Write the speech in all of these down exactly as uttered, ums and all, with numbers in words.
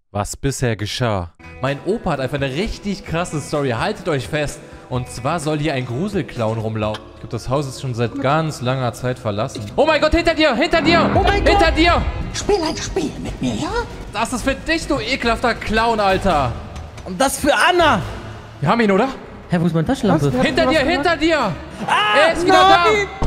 Was bisher geschah. Mein Opa hat einfach eine richtig krasse Story. Haltet euch fest. Und zwar soll hier ein Gruselclown rumlaufen. Ich glaube, das Haus ist schon seit ganz langer Zeit verlassen. Oh mein Gott, hinter dir, hinter dir, oh mein hinter Gott. dir. Spiel ein Spiel mit mir, ja? Das ist für dich, du ekelhafter Clown, Alter. Und das für Anna. Wir haben ihn, oder? Hä, wo ist meine Taschenlampe? Was? Hinter dir, hinter dir. Ah, er ist wieder nein. da.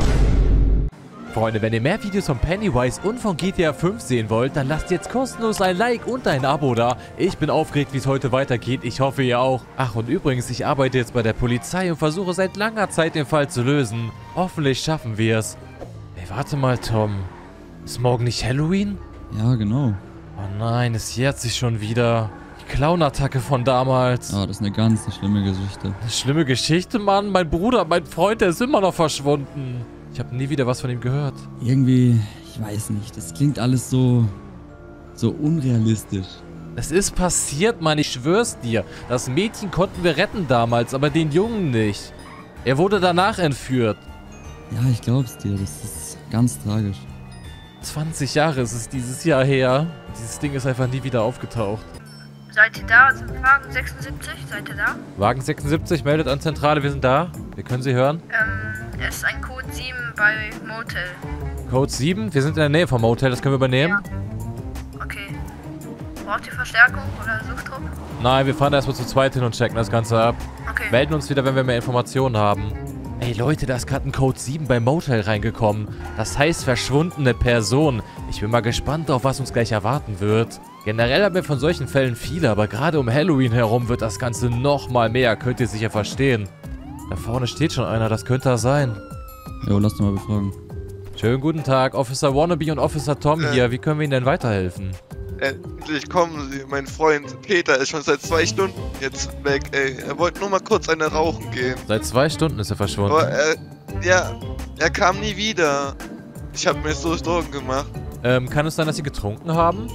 Freunde, wenn ihr mehr Videos von Pennywise und von G T A fünf sehen wollt, dann lasst jetzt kostenlos ein Like und ein Abo da. Ich bin aufgeregt, wie es heute weitergeht. Ich hoffe, ihr auch. Ach, und übrigens, ich arbeite jetzt bei der Polizei und versuche seit langer Zeit den Fall zu lösen. Hoffentlich schaffen wir es. Ey, warte mal, Tom. Ist morgen nicht Halloween? Ja, genau. Oh nein, es jährt sich schon wieder. Die Clown-Attacke von damals. Ah, das ist eine ganz schlimme Geschichte. Eine schlimme Geschichte, Mann. Mein Bruder, mein Freund, der ist immer noch verschwunden. Ich habe nie wieder was von ihm gehört. Irgendwie, ich weiß nicht, das klingt alles so, so unrealistisch. Es ist passiert, Mann, ich schwör's dir. Das Mädchen konnten wir retten damals, aber den Jungen nicht. Er wurde danach entführt. Ja, ich glaub's dir, das ist ganz tragisch. zwanzig Jahre ist es dieses Jahr her. Dieses Ding ist einfach nie wieder aufgetaucht. Seid ihr da? Also Wagen sechsundsiebzig, seid ihr da? Wagen sechsundsiebzig meldet an Zentrale, wir sind da. Wir können Sie hören. Ähm, es ist ein Code sieben bei Motel. Code sieben, wir sind in der Nähe vom Motel, das können wir übernehmen. Ja. Okay. Braucht ihr Verstärkung oder Suchtrupp? Nein, wir fahren erstmal zu zweit hin und checken das Ganze ab. Okay. Melden uns wieder, wenn wir mehr Informationen haben. Ey Leute, da ist gerade ein Code sieben beim Motel reingekommen. Das heißt verschwundene Person. Ich bin mal gespannt, auf was uns gleich erwarten wird. Generell haben wir von solchen Fällen viele, aber gerade um Halloween herum wird das Ganze nochmal mehr. Könnt ihr sicher verstehen. Da vorne steht schon einer, das könnte er sein. Jo, lass doch mal befragen. Schönen guten Tag, Officer Wannabe und Officer Tom Äh. hier. Wie können wir Ihnen denn weiterhelfen? Endlich kommen Sie. Mein Freund Peter ist schon seit zwei Stunden jetzt weg, ey. Er wollte nur mal kurz eine rauchen gehen. Seit zwei Stunden ist er verschwunden. Aber er, ja, er kam nie wieder. Ich habe mir so Sorgen gemacht. Ähm, kann es sein, dass Sie getrunken haben?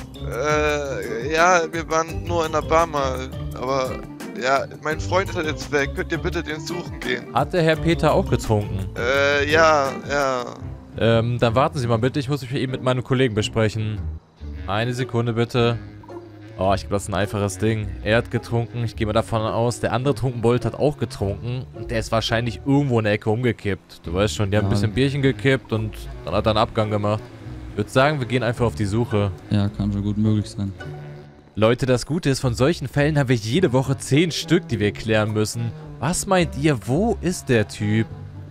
Äh, ja, wir waren nur in der Bar mal. Aber, ja, mein Freund ist halt jetzt weg. Könnt ihr bitte den suchen gehen? Hat der Herr Peter auch getrunken? Äh, ja, ja. Ähm, dann warten Sie mal bitte. Ich muss mich eben mit meinem Kollegen besprechen. Eine Sekunde bitte. Oh, ich glaube, das ist ein einfaches Ding. Er hat getrunken. Ich gehe mal davon aus, der andere Trunkenbold hat auch getrunken. Und der ist wahrscheinlich irgendwo in der Ecke umgekippt. Du weißt schon, die haben ein bisschen Bierchen gekippt und dann hat er einen Abgang gemacht. Ich würde sagen, wir gehen einfach auf die Suche. Ja, kann schon gut möglich sein. Leute, das Gute ist, von solchen Fällen haben wir jede Woche zehn Stück, die wir klären müssen. Was meint ihr, wo ist der Typ?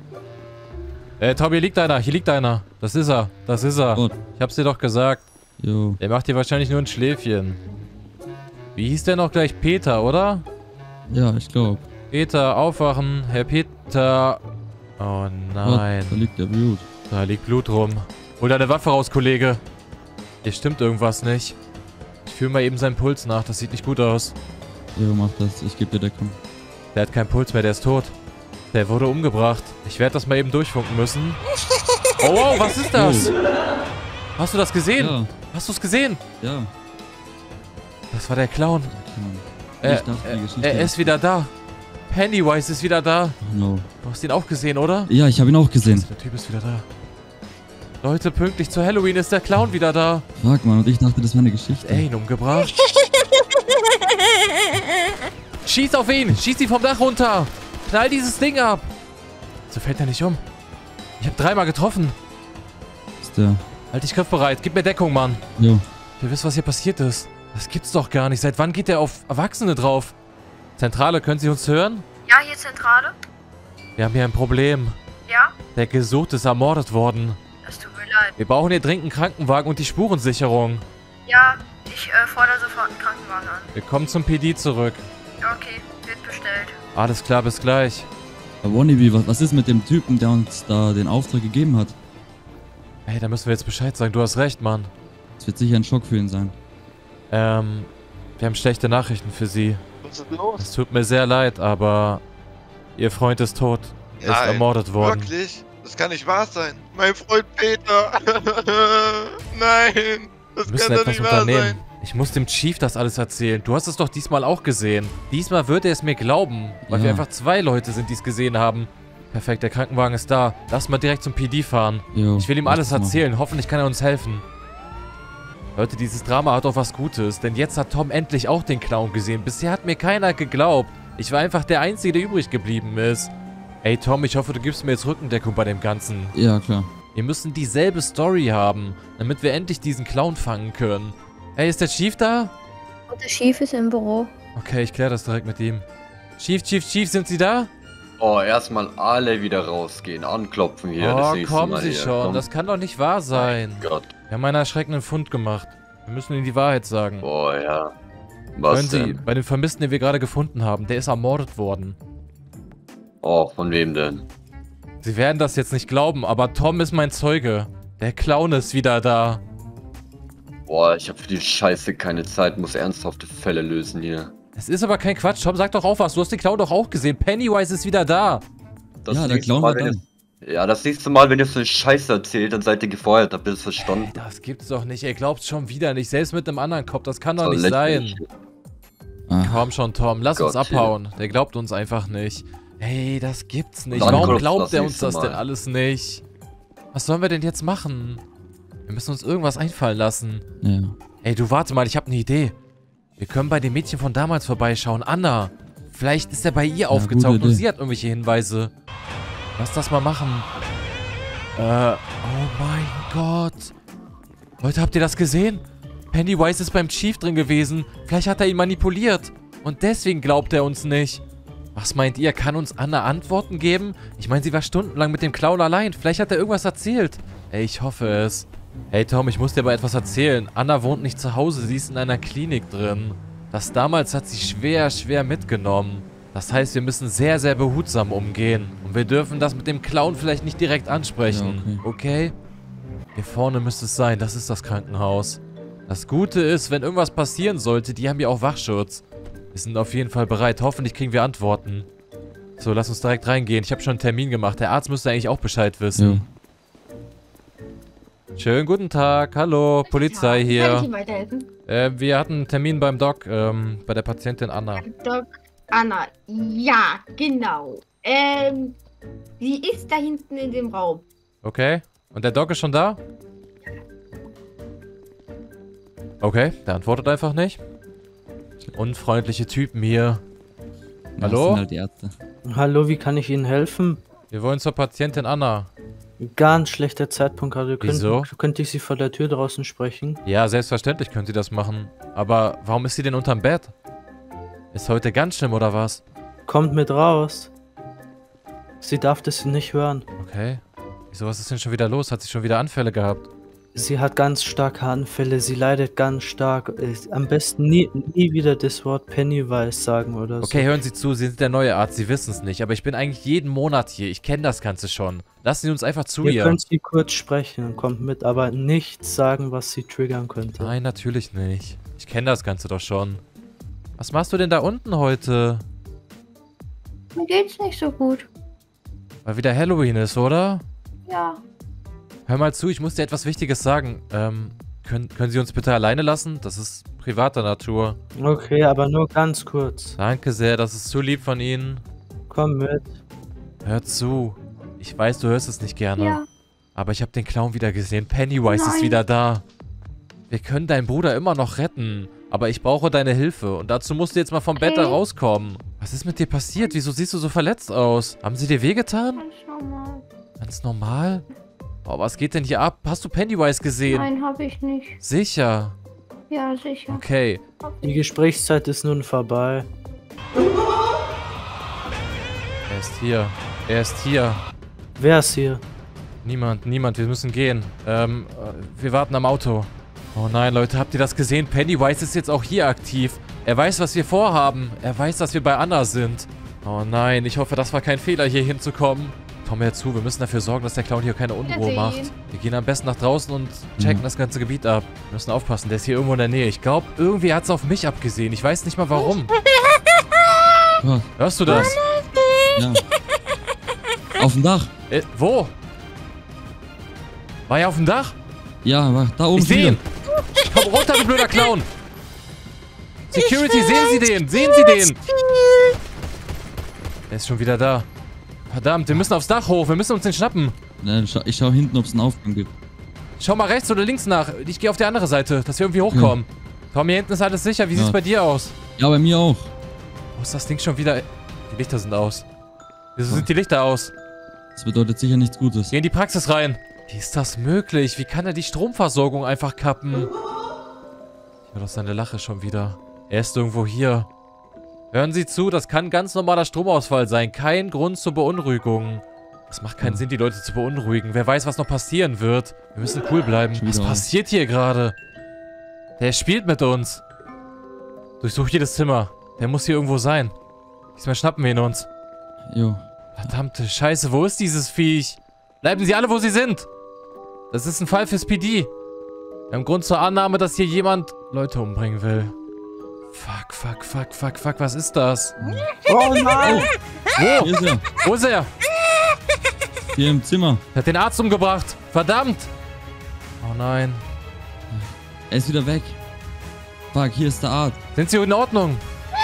Äh, Tom, hier liegt einer, hier liegt einer. Das ist er, das ist er. Gut. Ich hab's dir doch gesagt. Jo. Der macht hier wahrscheinlich nur ein Schläfchen. Wie hieß der noch gleich? Peter, oder? Ja, ich glaube. Peter, aufwachen. Herr Peter. Oh nein. Da liegt der Blut. Da liegt Blut rum. Hol deine Waffe raus, Kollege. Hier stimmt irgendwas nicht. Ich fühle mal eben seinen Puls nach. Das sieht nicht gut aus. Jo, mach das. Ich gebe dir Deckung. Der hat keinen Puls mehr. Der ist tot. Der wurde umgebracht. Ich werde das mal eben durchfunken müssen. Oh, wow, was ist das? Oh. Hast du das gesehen? Ja. Hast du es gesehen? Ja. Das war der Clown. Ich Er, dachte, die Geschichte er, er ist wieder da. Pennywise ist wieder da. Oh no. Du hast ihn auch gesehen, oder? Ja, ich habe ihn auch gesehen. Der Typ ist wieder da. Leute, pünktlich zu Halloween ist der Clown wieder da. Fuck, Mann, und ich dachte, das wäre eine Geschichte. Er ihn umgebracht. Schieß auf ihn! Schieß ihn vom Dach runter! Knall dieses Ding ab! So fällt er nicht um. Ich habe dreimal getroffen. Ist der. Halt dich griffbereit. Gib mir Deckung, Mann. Jo. Wir wissen, was hier passiert ist. Das gibt's doch gar nicht. Seit wann geht der auf Erwachsene drauf? Zentrale, können Sie uns hören? Ja, hier Zentrale. Wir haben hier ein Problem. Ja? Der Gesuchte ist ermordet worden. Das tut mir leid. Wir brauchen hier dringend einen Krankenwagen und die Spurensicherung. Ja, ich äh, fordere sofort einen Krankenwagen an. Wir kommen zum P D zurück. Okay, wird bestellt. Alles klar, bis gleich. Aber Wannabe, was, was ist mit dem Typen, der uns da den Auftrag gegeben hat? Hey, da müssen wir jetzt Bescheid sagen. Du hast recht, Mann. Das wird sicher ein Schock für ihn sein. Ähm, wir haben schlechte Nachrichten für Sie. Was ist los? Es tut mir sehr leid, aber Ihr Freund ist tot. Er ist Nein, ermordet worden. Wirklich? Das kann nicht wahr sein. Mein Freund Peter. Nein, das Wir müssen kann doch etwas nicht wahr unternehmen. sein. Ich muss dem Chief das alles erzählen. Du hast es doch diesmal auch gesehen. Diesmal wird er es mir glauben, weil Ja. wir einfach zwei Leute sind, die es gesehen haben. Perfekt, der Krankenwagen ist da. Lass mal direkt zum P D fahren. Jo, Ich will ihm lass alles das machen. erzählen. Hoffentlich kann er uns helfen. Leute, dieses Drama hat doch was Gutes, denn jetzt hat Tom endlich auch den Clown gesehen. Bisher hat mir keiner geglaubt. Ich war einfach der Einzige, der übrig geblieben ist. Ey, Tom, ich hoffe, du gibst mir jetzt Rückendeckung bei dem Ganzen. Ja, klar. Wir müssen dieselbe Story haben, damit wir endlich diesen Clown fangen können. Ey, ist der Chief da? Und der Chief ist im Büro. Okay, ich kläre das direkt mit ihm. Chief, Chief, Chief, sind Sie da? Oh, erstmal alle wieder rausgehen, anklopfen hier. Oh, das nächste kommen Mal Sie hier. schon. Komm. Das kann doch nicht wahr sein. Mein Gott. Wir haben einen erschreckenden Fund gemacht. Wir müssen Ihnen die Wahrheit sagen. Boah, ja. Was Hören Sie, denn? bei dem Vermissten, den wir gerade gefunden haben, der ist ermordet worden. Oh, von wem denn? Sie werden das jetzt nicht glauben, aber Tom ist mein Zeuge. Der Clown ist wieder da. Boah, ich habe für die Scheiße keine Zeit, muss ernsthafte Fälle lösen hier. Es ist aber kein Quatsch. Tom, sag doch auch was. Du hast den Clown doch auch gesehen. Pennywise ist wieder da. Das Ja, der nächste Clown Mal, war wenn da. ihr- Ja, das nächste Mal, wenn ihr so eine Scheiße erzählt, dann seid ihr gefeuert, habt ihr das verstanden? Das gibt's doch nicht. Ihr glaubt's schon wieder nicht. Selbst mit einem anderen Kopf. Das kann doch So nicht sein. lächerlich. Ah, Komm schon, Tom. Lass uns Gott, abhauen. Der glaubt uns einfach nicht. Hey, das gibt's nicht. Dann Warum klopft glaubt das er uns nächste das Mal. denn alles nicht? Was sollen wir denn jetzt machen? Wir müssen uns irgendwas einfallen lassen. ja. Ey, du warte mal. Ich habe eine Idee. Wir können bei dem Mädchen von damals vorbeischauen. Anna. Vielleicht ist er bei ihr aufgetaucht gute und Idee. sie hat irgendwelche Hinweise. Lass das mal machen. Äh, oh mein Gott. Leute, habt ihr das gesehen? Pennywise ist beim Chief drin gewesen. Vielleicht hat er ihn manipuliert. Und deswegen glaubt er uns nicht. Was meint ihr? Kann uns Anna Antworten geben? Ich meine, sie war stundenlang mit dem Clown allein. Vielleicht hat er irgendwas erzählt. Ey, ich hoffe es. Hey Tom, ich muss dir aber etwas erzählen. Anna wohnt nicht zu Hause, sie ist in einer Klinik drin. Das damals hat sie schwer, schwer mitgenommen. Das heißt, wir müssen sehr, sehr behutsam umgehen. Und wir dürfen das mit dem Clown vielleicht nicht direkt ansprechen. Ja, okay. Hier vorne müsste es sein, das ist das Krankenhaus. Das Gute ist, wenn irgendwas passieren sollte, die haben ja auch Wachschutz. Wir sind auf jeden Fall bereit. Hoffentlich kriegen wir Antworten. So, lass uns direkt reingehen. Ich habe schon einen Termin gemacht. Der Arzt müsste eigentlich auch Bescheid wissen. Ja. Schönen guten Tag. Hallo, Polizei Kann ich hier. Ihnen weiterhelfen? Äh, wir hatten einen Termin beim Doc, ähm, bei der Patientin Anna. Doc Anna. Ja, genau. Ähm, sie ist da hinten in dem Raum. Okay. Und der Doc ist schon da? Okay, der antwortet einfach nicht. Unfreundliche Typen hier. Das Hallo? sind halt die Ärzte. Hallo, wie kann ich Ihnen helfen? Wir wollen zur Patientin Anna. Ganz schlechter Zeitpunkt gerade. Wieso? Könnte, könnte ich Sie vor der Tür draußen sprechen? Ja, selbstverständlich können Sie das machen. Aber warum ist sie denn unterm Bett? Ist heute ganz schlimm, oder was? Kommt mit raus. Sie darf das nicht hören. Okay. Wieso, was ist denn schon wieder los? Hat sie schon wieder Anfälle gehabt? Sie hat ganz starke Anfälle, sie leidet ganz stark. Ist am besten nie, nie wieder das Wort Pennywise sagen oder so. Okay, hören Sie zu, Sie sind der neue Arzt, Sie wissen es nicht. Aber ich bin eigentlich jeden Monat hier. Ich kenne das Ganze schon. Lassen Sie uns einfach zu Ihr ihr. könnt sie kurz sprechen und kommt mit, aber nichts sagen, was sie triggern könnte. Nein, natürlich nicht. Ich kenne das Ganze doch schon. Was machst du denn da unten heute? Mir geht's nicht so gut. Weil wieder Halloween ist, oder? Ja. Hör mal zu, ich muss dir etwas Wichtiges sagen. Ähm, können, können Sie uns bitte alleine lassen? Das ist privater Natur. Okay, aber nur ganz kurz. Danke sehr, das ist zu lieb von Ihnen. Komm mit. Hör zu. Ich weiß, du hörst es nicht gerne. Ja. Aber ich habe den Clown wieder gesehen. Pennywise ist Nein. wieder da. Wir können deinen Bruder immer noch retten. Aber ich brauche deine Hilfe. Und dazu musst du jetzt mal vom Bett da Okay. rauskommen. Was ist mit dir passiert? Wieso siehst du so verletzt aus? Haben sie dir wehgetan? Ganz normal. Ganz normal? Oh, was geht denn hier ab? Hast du Pennywise gesehen? Nein, habe ich nicht. Sicher. Ja, sicher. Okay. Die Gesprächszeit ist nun vorbei. Er ist hier. Er ist hier. Wer ist hier? Niemand, niemand. Wir müssen gehen. Ähm, äh, wir warten am Auto. Oh nein, Leute, habt ihr das gesehen? Pennywise ist jetzt auch hier aktiv. Er weiß, was wir vorhaben. Er weiß, dass wir bei Anna sind. Oh nein, ich hoffe, das war kein Fehler, hier hinzukommen. Komm her zu, wir müssen dafür sorgen, dass der Clown hier keine Unruhe Wiedersehen. macht. Wir gehen am besten nach draußen und checken Mhm. das ganze Gebiet ab. Wir müssen aufpassen, der ist hier irgendwo in der Nähe. Ich glaube, irgendwie hat es auf mich abgesehen. Ich weiß nicht mal warum. Was? Hörst du das? Ja. Auf dem Dach. Äh, wo? War er auf dem Dach? Ja, war da oben Ich sehe wieder. ihn! Komm runter, du blöder Clown! Security, sehen Sie den! Sehen Sie den! Er ist schon wieder da. Verdammt, wir müssen aufs Dach hoch. Wir müssen uns den schnappen. Ja, schau- ich schau hinten, ob es einen Aufgang gibt. Schau mal rechts oder links nach. Ich gehe auf die andere Seite, dass wir irgendwie hochkommen. Ja. Tom, hier hinten ist alles sicher. Wie ja. sieht's bei dir aus? Ja, bei mir auch. Wo ist das Ding schon wieder? Die Lichter sind aus. Wieso ja. sind die Lichter aus? Das bedeutet sicher nichts Gutes. Geh in die Praxis rein. Wie ist das möglich? Wie kann er die Stromversorgung einfach kappen? Ich höre doch seine Lache schon wieder. Er ist irgendwo hier. Hören Sie zu, das kann ganz normaler Stromausfall sein. Kein Grund zur Beunruhigung. Es macht keinen Sinn, die Leute zu beunruhigen. Wer weiß, was noch passieren wird. Wir müssen cool bleiben. Was passiert hier gerade? Der spielt mit uns. Durchsuch jedes Zimmer. Der muss hier irgendwo sein. Diesmal schnappen wir ihn uns. Jo. Verdammte Scheiße, wo ist dieses Viech? Bleiben Sie alle, wo Sie sind. Das ist ein Fall fürs P D. Wir haben Grund zur Annahme, dass hier jemand Leute umbringen will. Fuck, fuck, fuck, fuck, fuck, was ist das? Oh nein! Wo? Hier ist er. Wo ist er? Hier im Zimmer. Er hat den Arzt umgebracht. Verdammt! Oh nein. Er ist wieder weg. Fuck, hier ist der Arzt. Sind Sie in Ordnung?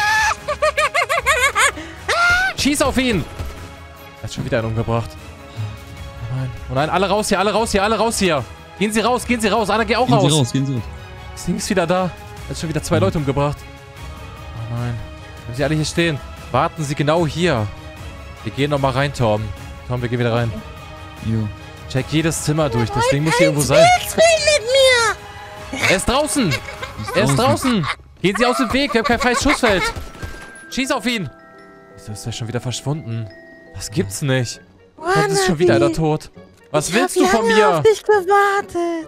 Schieß auf ihn! Er hat schon wieder einen umgebracht. Oh nein. Oh nein, alle raus hier, alle raus hier, alle raus hier. Gehen Sie raus, gehen Sie raus. Anna, geh auch gehen raus. Gehen Sie raus, gehen Sie raus. Das Ding ist wieder da. Er hat schon wieder zwei mhm. Leute umgebracht. Oh nein. Bleiben Sie alle hier stehen. Warten Sie genau hier. Wir gehen nochmal rein, Tom. Tom, wir gehen wieder rein. Jo. Check jedes Zimmer durch. Das Ding muss hier irgendwo sein. Mit mir. Er ist draußen. Ist er ist draußen. draußen. Gehen Sie aus dem Weg. Wir haben kein freies Schussfeld. Schieß auf ihn. Wieso ist er schon wieder verschwunden? Das gibt's nicht. Jetzt ist schon wieder einer tot. Was ich willst du von mir? Auf dich gewartet.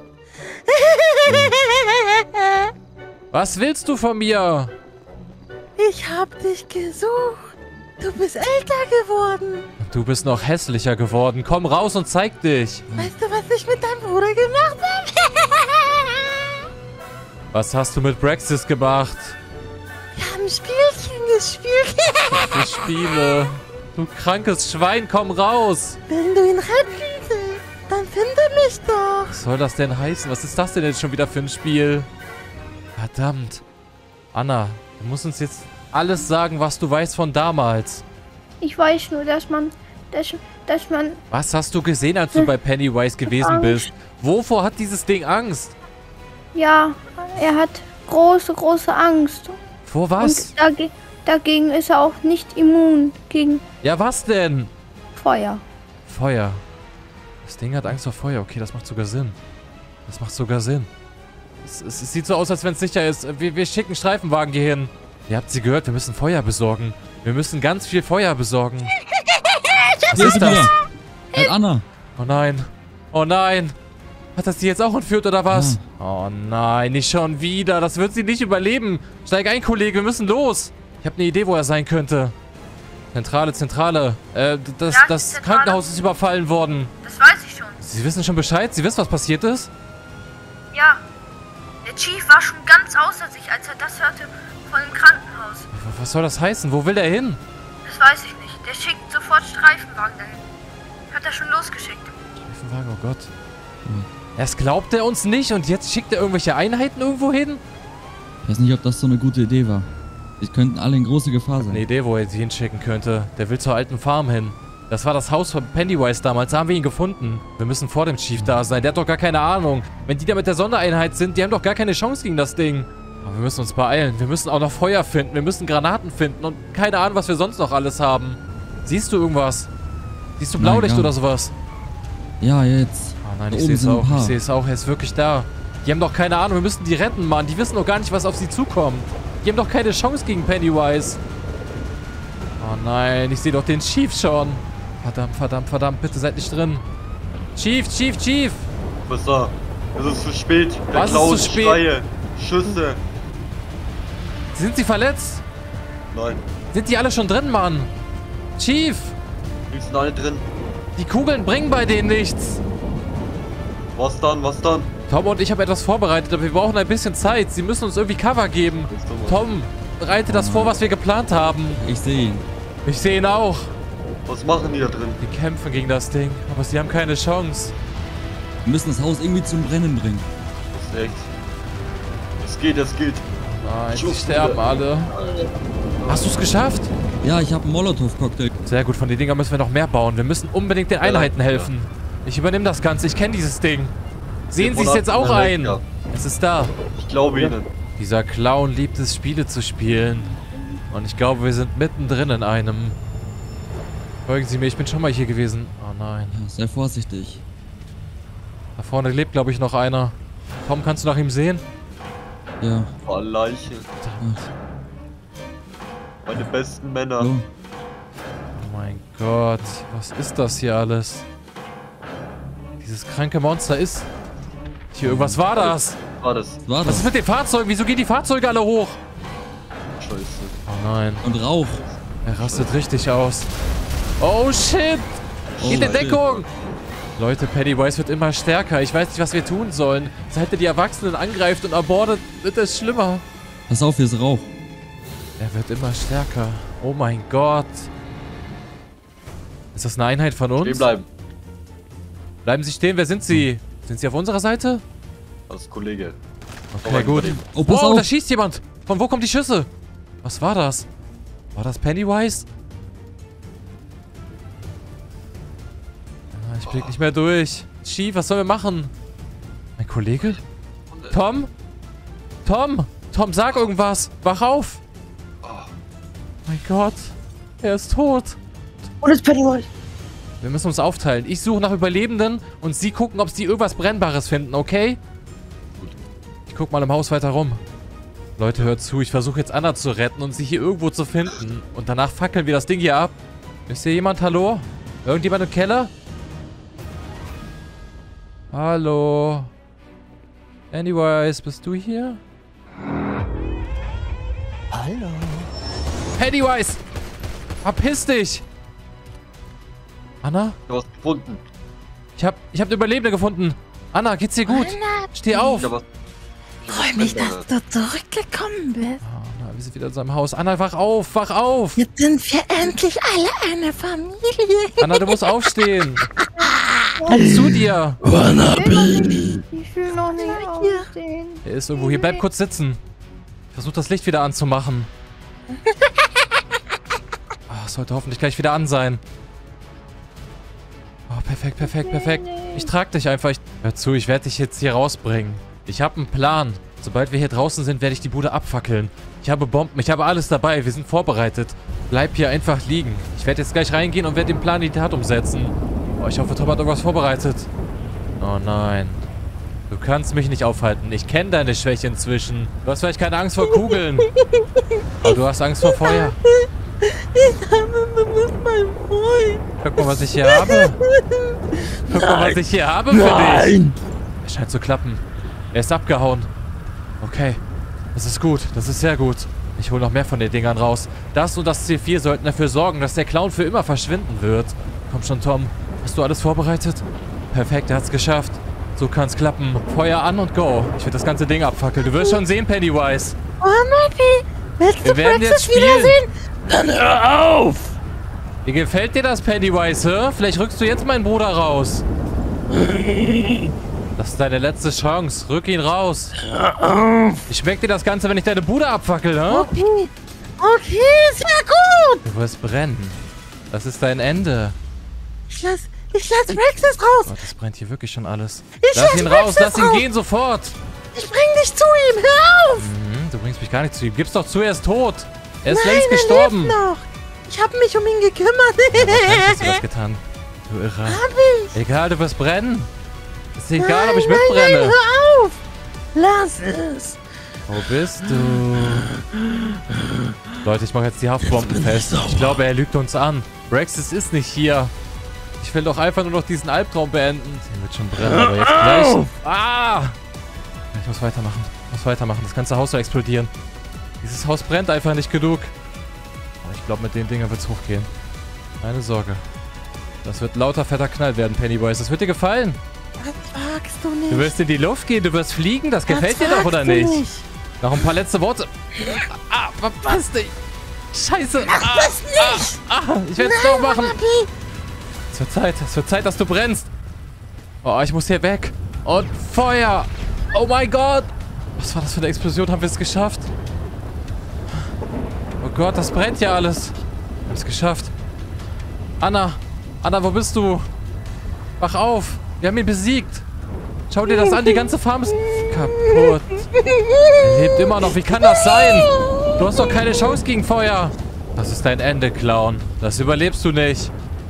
Was willst du von mir? Ich hab dich gesucht. Du bist älter geworden. Und du bist noch hässlicher geworden. Komm raus und zeig dich. Weißt du, was ich mit deinem Bruder gemacht habe? Was hast du mit Praxis gemacht? Wir haben Spielchen gespielt. Ich spiele. Du krankes Schwein, komm raus. Wenn du ihn retten willst, dann finde mich doch. Was soll das denn heißen? Was ist das denn jetzt schon wieder für ein Spiel? Verdammt. Anna, du musst uns jetzt alles sagen, was du weißt von damals. Ich weiß nur, dass man, dass, dass man... Was hast du gesehen, als du bei Pennywise gewesen bist? Wovor hat dieses Ding Angst? Ja, er hat große, große Angst. Vor was? Und dage dagegen ist er auch nicht immun. Gegen... Ja, was denn? Feuer. Feuer. Das Ding hat Angst vor Feuer. Okay, das macht sogar Sinn. Das macht sogar Sinn. Es, es, es sieht so aus, als wenn es sicher ist. Wir, wir schicken Streifenwagen hier hin. Ihr habt sie gehört, wir müssen Feuer besorgen. Wir müssen ganz viel Feuer besorgen. Was ist das? Halt Anna. Oh nein. Oh nein. Hat das sie jetzt auch entführt oder was? Ja. Oh nein, nicht schon wieder. Das wird sie nicht überleben. Steig ein, Kollege, wir müssen los. Ich habe eine Idee, wo er sein könnte. Zentrale, Zentrale. Äh, das, Ja, das Zentrale. Krankenhaus ist überfallen worden. Das weiß ich schon. Sie wissen schon Bescheid? Sie wissen, was passiert ist? Ja. Der Chief war schon ganz außer sich, als er das hörte von dem Krankenhaus. Was soll das heißen? Wo will er hin? Das weiß ich nicht. Der schickt sofort Streifenwagen dahin. Hat er schon losgeschickt. Streifenwagen, oh Gott. Hm. Erst glaubt er uns nicht und jetzt schickt er irgendwelche Einheiten irgendwo hin? Ich weiß nicht, ob das so eine gute Idee war. Die könnten alle in große Gefahr sein. Eine Idee, wo er sie hinschicken könnte. Der will zur alten Farm hin. Das war das Haus von Pennywise damals. Da haben wir ihn gefunden. Wir müssen vor dem Chief da sein. Der hat doch gar keine Ahnung. Wenn die da mit der Sondereinheit sind, die haben doch gar keine Chance gegen das Ding. Aber wir müssen uns beeilen. Wir müssen auch noch Feuer finden. Wir müssen Granaten finden und keine Ahnung, was wir sonst noch alles haben. Siehst du irgendwas? Siehst du Blaulicht oder sowas? Ja, jetzt. Oh nein, ich sehe es auch. Ich sehe es auch. Er ist wirklich da. Die haben doch keine Ahnung. Wir müssen die retten, Mann. Die wissen doch gar nicht, was auf sie zukommt. Die haben doch keine Chance gegen Pennywise. Oh nein, ich sehe doch den Chief schon. Verdammt, verdammt, verdammt. Bitte seid nicht drin. Chief, Chief, Chief. Was da? Es ist zu spät. Der Was Klaus, ist zu spät? Schreie, Schüsse. Sind sie verletzt? Nein, Sind die alle schon drin, Mann? Chief, die sind alle drin. die Kugeln bringen bei denen nichts. Was dann, was dann? Tom und ich haben etwas vorbereitet, aber wir brauchen ein bisschen Zeit. Sie müssen uns irgendwie Cover geben. Tom, bereite das vor, was wir geplant haben. Ich sehe ihn. Ich sehe ihn auch. Was machen die da drin? Die kämpfen gegen das Ding, aber sie haben keine Chance. Wir müssen das Haus irgendwie zum Brennen bringen. Das ist echt. Es geht, es geht. Nein, sie sterben alle. Hast du es geschafft? Ja, ich habe einen Molotow-Cocktail. Sehr gut, von den Dingern müssen wir noch mehr bauen. Wir müssen unbedingt den Einheiten helfen. Ich übernehme das Ganze, ich kenne dieses Ding. Sehen Sie es jetzt auch ein? Es ist da. Ich glaube Ihnen. Dieser Clown liebt es, Spiele zu spielen. Und ich glaube, wir sind mittendrin in einem. Folgen Sie mir, ich bin schon mal hier gewesen. Oh nein. Ja, sei vorsichtig. Da vorne lebt, glaube ich, noch einer. Tom, kannst du nach ihm sehen? Ja. Oh, Leiche. Verdammt. Meine besten Männer. So. Oh mein Gott, was ist das hier alles? Dieses kranke Monster ist... Hier, irgendwas war das. War das? Was war Was das? ist mit den Fahrzeugen? Wieso gehen die Fahrzeuge alle hoch? Scheiße. Oh nein, Und Rauch. er rastet richtig aus. Oh shit! Oh, Geht in Leute. Deckung! Leute, Pennywise wird immer stärker. Ich weiß nicht, was wir tun sollen. Seit er die Erwachsenen angreift und abordet, wird es schlimmer. Pass auf, hier ist Rauch. Er wird immer stärker. Oh mein Gott. Ist das eine Einheit von uns? Stehen bleiben. Bleiben Sie stehen, wer sind Sie? Sind Sie auf unserer Seite? Das Kollege. Okay, Aber gut. über dem- Oh, pass Wow, auf. da schießt jemand. Von wo kommen die Schüsse? Was war das? War das Pennywise? Ah, ich blick nicht mehr durch. Chief, was sollen wir machen? Mein Kollege? Tom? Tom? Tom, sag irgendwas. Wach auf. Mein Gott. Er ist tot. Und es ist Pennywise. Wir müssen uns aufteilen. Ich suche nach Überlebenden und Sie gucken, ob Sie irgendwas Brennbares finden, okay? Ich guck mal im Haus weiter rum. Leute, hört zu. Ich versuche jetzt Anna zu retten und sie hier irgendwo zu finden. Und danach fackeln wir das Ding hier ab. Ist hier jemand? Hallo? Irgendjemand im Keller? Hallo? Pennywise, bist du hier? Hallo. Pennywise! Verpiss dich! Anna? Du hast gefunden. Ich hab, ich hab eine Überlebende gefunden. Anna, geht's dir gut? Steh auf! Ja, was? Freue mich, dass du zurückgekommen bist. Ah, Anna, wir sind wieder in seinem Haus. Anna, wach auf! Wach auf! Jetzt sind wir endlich alle eine Familie. Anna, du musst aufstehen! Komm zu dir! Ich will noch nicht aufstehen. Er ist irgendwo hier. Bleib kurz sitzen. Ich versuche das Licht wieder anzumachen. Ah, es sollte hoffentlich gleich wieder an sein. Oh, perfekt, perfekt, perfekt. Ich trag dich einfach. Ich... Hör zu, ich werde dich jetzt hier rausbringen. Ich habe einen Plan. Sobald wir hier draußen sind, werde ich die Bude abfackeln. Ich habe Bomben, ich habe alles dabei. Wir sind vorbereitet. Bleib hier einfach liegen. Ich werde jetzt gleich reingehen und werde den Plan in die Tat umsetzen. Oh, ich hoffe, Tom hat irgendwas vorbereitet. Oh nein. Du kannst mich nicht aufhalten. Ich kenne deine Schwäche inzwischen. Du hast vielleicht keine Angst vor Kugeln. Aber du hast Angst vor Feuer. Ich habe, du bist mein Freund. Guck mal, was ich hier habe. Guck mal, was ich hier habe für dich. Es scheint zu klappen. Er ist abgehauen. Okay. Das ist gut. Das ist sehr gut. Ich hole noch mehr von den Dingern raus. Das und das C vier sollten dafür sorgen, dass der Clown für immer verschwinden wird. Komm schon, Tom. Hast du alles vorbereitet? Perfekt, er hat's geschafft. So kann's klappen. Feuer an und go. Ich werde das ganze Ding abfackeln. Du wirst schon sehen, Pennywise. Oh, Muppy. Willst Wir du werden jetzt Praxis spielen. wiedersehen? Dann hör auf. Wie gefällt dir das, Pennywise, hä? Vielleicht rückst du jetzt meinen Bruder raus. Das ist deine letzte Chance. Rück ihn raus. Wie schmeckt dir das Ganze, wenn ich deine Bude abfackel, hä? Okay. Okay, sehr gut. Du wirst brennen. Das ist dein Ende. Ich lass, ich lass Praxis raus. Gott, das brennt hier wirklich schon alles. Ich Lass lass ihn raus, lass Praxis ihn raus. gehen sofort. Ich bring dich zu ihm. Hör auf. Mhm, du bringst mich gar nicht zu ihm. Gib's doch zu, er ist tot. Er ist Nein, längst er gestorben. lebt noch. Ich habe mich um ihn gekümmert. Wahrscheinlich hast du das getan. Du Irrer. Hab ich. Egal, du wirst brennen. Ist egal, Nein, ob ich nein, mitbrenne. Nein, hör auf. Lass es. Wo bist du? Leute, ich mache jetzt die Haftbomben fest. Ich glaube, er lügt uns an. Rexis ist nicht hier. Ich will doch einfach nur noch diesen Albtraum beenden. Der wird schon brennen, aber jetzt gleich. Ah! Ich muss weitermachen. Ich muss weitermachen. Das ganze Haus soll explodieren. Dieses Haus brennt einfach nicht genug. Aber ich glaube, mit den Dingen wird es hochgehen. Keine Sorge. Das wird lauter fetter Knall werden, Pennywise. Das wird dir gefallen. Das wagst du nicht. Du wirst in die Luft gehen, du wirst fliegen. Das Das gefällt dir doch, wagst oder du nicht? Noch ein paar letzte Worte. Ah, verpiss dich. Scheiße. Mach ah, das nicht. Ah, ah, ich werde es doch machen. Es wird Zeit. Es wird Zeit, dass du brennst. Oh, ich muss hier weg. Und Feuer. Oh mein Gott. Was war das für eine Explosion? Haben wir es geschafft? Oh Gott, das brennt ja alles. Wir haben es geschafft. Anna. Anna, wo bist du? Wach auf. Wir haben ihn besiegt. Schau dir das an, die ganze Farm ist kaputt. Er lebt immer noch, wie kann das sein? Du hast doch keine Chance gegen Feuer. Das ist dein Ende, Clown. Das überlebst du nicht.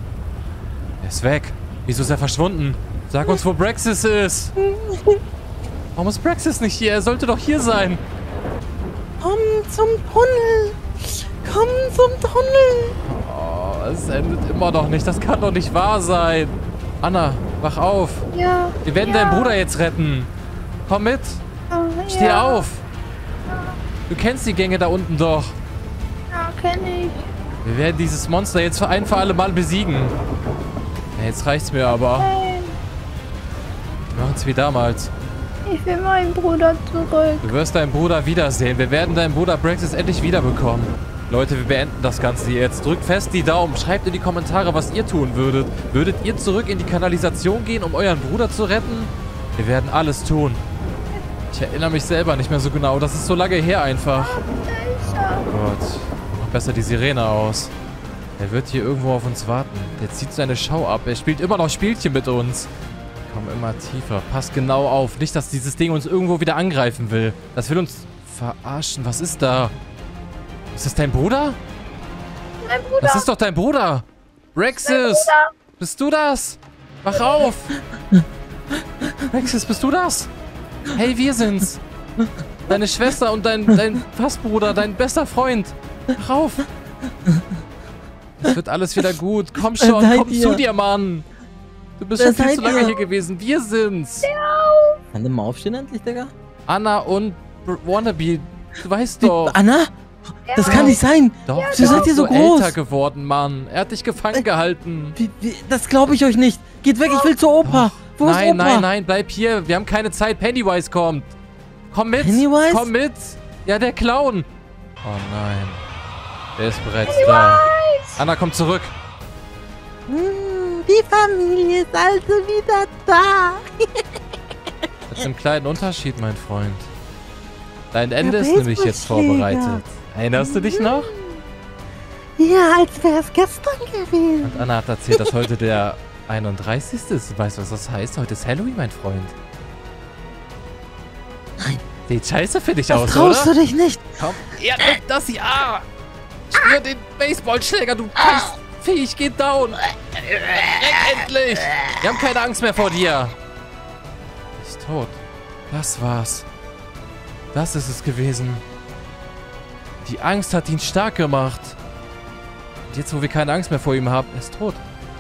Er ist weg. Wieso ist er verschwunden? Sag uns, wo Braxis ist. Warum ist Braxis nicht hier? Er sollte doch hier sein. Komm zum Tunnel. Komm zum Tunnel. Oh, es endet immer noch nicht. Das kann doch nicht wahr sein. Anna, wach auf. Ja. Wir werden ja. deinen Bruder jetzt retten. Komm mit. Oh, Steh ja. auf. Du kennst die Gänge da unten doch. Ja, kenn ich. Wir werden dieses Monster jetzt für ein für alle Mal besiegen. Ja, jetzt reicht's mir aber. Nein, Wir machen's wie damals. ich will meinen Bruder zurück. Du wirst deinen Bruder wiedersehen. Wir werden deinen Bruder Braxis endlich wiederbekommen. Leute, wir beenden das Ganze jetzt. Drückt fest die Daumen. Schreibt in die Kommentare, was ihr tun würdet. Würdet ihr zurück in die Kanalisation gehen, um euren Bruder zu retten? Wir werden alles tun. Ich erinnere mich selber nicht mehr so genau. Das ist so lange her einfach. Gott. Noch besser die Sirene aus. Er wird hier irgendwo auf uns warten. Der zieht seine Schau ab. Er spielt immer noch Spielchen mit uns. Komm immer tiefer. Passt genau auf. Nicht, dass dieses Ding uns irgendwo wieder angreifen will. Das will uns verarschen. Was ist da? Ist das dein Bruder? Mein Bruder. Das ist doch dein Bruder. Braxis. Bruder. Bist du das? Wach auf. Braxis, bist du das? Hey, wir sind's. Deine Schwester und dein, dein Fastbruder, dein bester Freund. Wach auf. Es wird alles wieder gut. Komm schon, seid komm ihr? zu dir, Mann. Du bist Wer schon viel seid zu lange ihr? hier gewesen. Wir sind's. Kann der mal aufstehen endlich, Digga? Anna und Br- Wannabe. Du weißt doch. Anna? Das kann nicht sein. Doch, Wieso du seid bist ihr so so groß? älter geworden, Mann. Er hat dich gefangen gehalten. Wie, wie, das glaube ich euch nicht. Geht weg, ich will zur Oper. Wo ist Nein, Opa? nein, nein, bleib hier. Wir haben keine Zeit. Pennywise kommt. Komm mit. Pennywise? Komm mit. Ja, der Clown. Oh nein. Der ist bereits da. Anna, komm zurück. Hm, die Familie ist also wieder da. Mit einem kleinen Unterschied, mein Freund. Dein Ende Der ist nämlich jetzt Baseballschläger. vorbereitet. Erinnerst du dich noch? Ja, als wäre es gestern gewesen. Und Anna hat erzählt, dass heute der einunddreißigste ist. Weißt du, was das heißt? Heute ist Halloween, mein Freund. Nein. Sieht scheiße für dich Das aus, traust oder? du dich nicht. Komm, ja, nimm das hier. Ah! Spür den Baseballschläger, du Vieh, ich geh down. Renn endlich. Wir haben keine Angst mehr vor dir. Ist tot. Das war's. Das ist es gewesen. Die Angst hat ihn stark gemacht. Und jetzt, wo wir keine Angst mehr vor ihm haben, ist tot.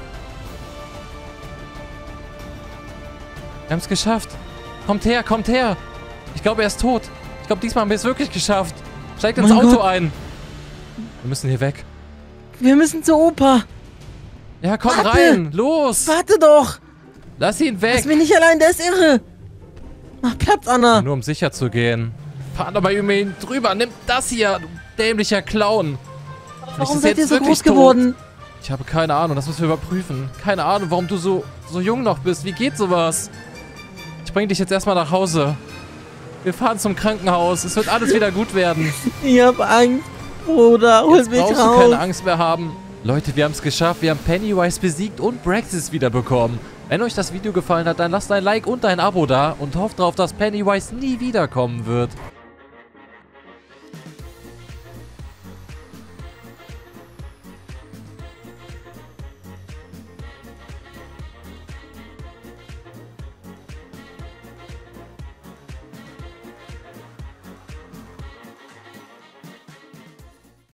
Wir haben es geschafft. Kommt her, kommt her. Ich glaube, er ist tot. Ich glaube, diesmal haben wir es wirklich geschafft. Steigt ins Mein Auto Gott. ein. Wir müssen hier weg. Wir müssen zur Oper. Ja, komm Warte. rein. Los. Warte doch. Lass ihn weg. Lass mich nicht allein, der ist irre. Mach Platz, Anna. Nur um sicher zu gehen. Fahr doch mal über ihn drüber. Nimm das hier, du dämlicher Clown. Vielleicht Warum ist er seid ihr jetzt so wirklich groß geworden? tot. Ich habe keine Ahnung, das müssen wir überprüfen. Keine Ahnung, warum du so, so jung noch bist. Wie geht sowas? Ich bring dich jetzt erstmal nach Hause. Wir fahren zum Krankenhaus. Es wird alles wieder gut werden. Ich hab Angst, Bruder. Hol Jetzt mich brauchst du raus. keine Angst mehr haben. Leute, wir haben es geschafft. Wir haben Pennywise besiegt und Braxis wiederbekommen. Wenn euch das Video gefallen hat, dann lasst ein Like und ein Abo da und hofft darauf, dass Pennywise nie wiederkommen wird.